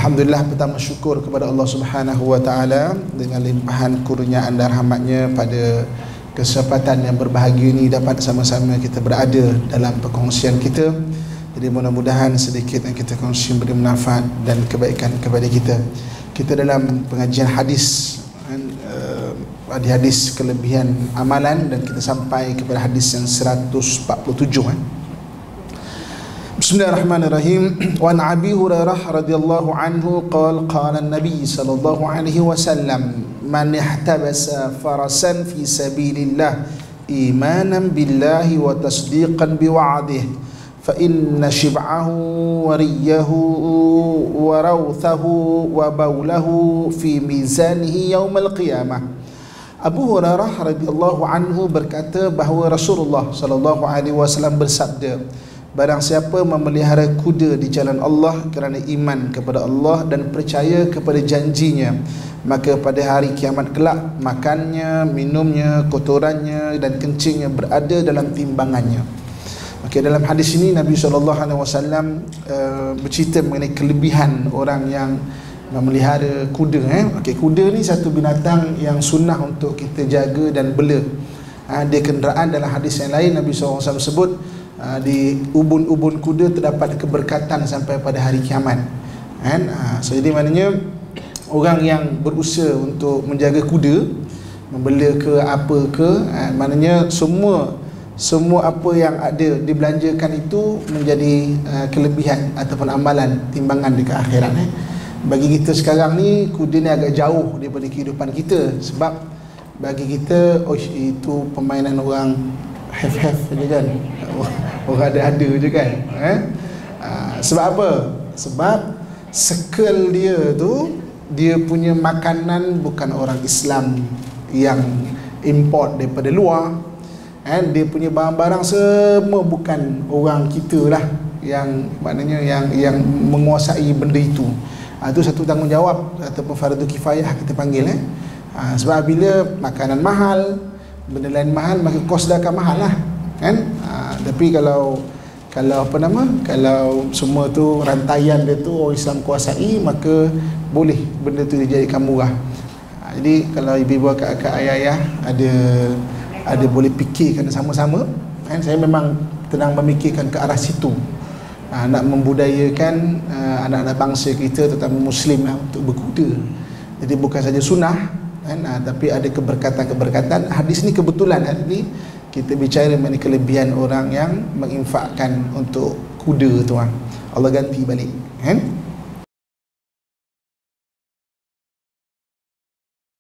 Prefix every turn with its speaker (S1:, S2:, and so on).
S1: Alhamdulillah, pertama syukur kepada Allah Subhanahu wa taala dengan limpahan kurniaan dan rahmatnya pada kesempatan yang berbahagia ini dapat sama-sama kita berada dalam perkongsian kita. Jadi mudah-mudahan sedikit yang kita kongsi beri manfaat dan kebaikan kepada kita. Kita dalam pengajian hadis, di hadis kelebihan amalan, dan kita sampai kepada hadis yang 147. Bismillahirrahmanirrahim. Wa an Abi Hurairah radhiyallahu anhu qala an-nabi sallallahu alaihi wasallam man ihtabasa farasan fi sabilillah imanan billahi wa tasdiqan biwa'dihi fa inna shib'ahu wa riyahu wa rawthahu wa bawlahu fi mizanihi yaumal qiyamah. Abu Hurairah radhiyallahu anhu berkata bahawa Rasulullah sallallahu alaihi wasallam bersabda, barang siapa memelihara kuda di jalan Allah kerana iman kepada Allah dan percaya kepada janjinya, maka pada hari kiamat kelak makannya, minumnya, kotorannya dan kencingnya berada dalam timbangannya. Okey, dalam hadis ini Nabi SAW bercerita mengenai kelebihan orang yang memelihara kuda. Okey, kuda ni satu binatang yang sunnah untuk kita jaga dan bela. Dia kenderaan. Dalam hadis yang lain Nabi SAW sebut di ubun-ubun kuda terdapat keberkatan sampai pada hari kiamat. So jadi maknanya orang yang berusaha untuk menjaga kuda, membela ke apa ke, maknanya semua apa yang ada dibelanjakan itu menjadi kelebihan ataupun amalan timbangan dekat akhirat. Bagi kita sekarang ni, kuda ni agak jauh daripada kehidupan kita, sebab bagi kita itu permainan orang have je kan, orang ada je kan. Sebab apa? Sebab circle dia tu, dia punya makanan bukan orang Islam yang import daripada luar. Dia punya barang-barang semua bukan orang kita lah yang maknanya yang menguasai benda itu. Itu satu tanggungjawab ataupun fardu kifayah kita panggil. Sebab bila makanan mahal, benda lain mahal, maka kos dah akan mahal lah kan. Tapi kalau kalau semua tu rantaian dia tu orang Islam kuasai, maka boleh benda tu dijadikan murah. Jadi kalau ibu-ibu, kakak, ayah-ayah ada boleh fikirkan sama-sama. Saya memang tenang memikirkan ke arah situ, nak membudayakan anak-anak bangsa kita, terutama Muslim lah, untuk berkuda. Jadi bukan saja sunnah, tapi ada keberkatan-keberkatan. Hadis ni kebetulan hari ni kita bicara mengenai kelebihan orang yang menginfakkan untuk kuda tu. Allah ganti balik.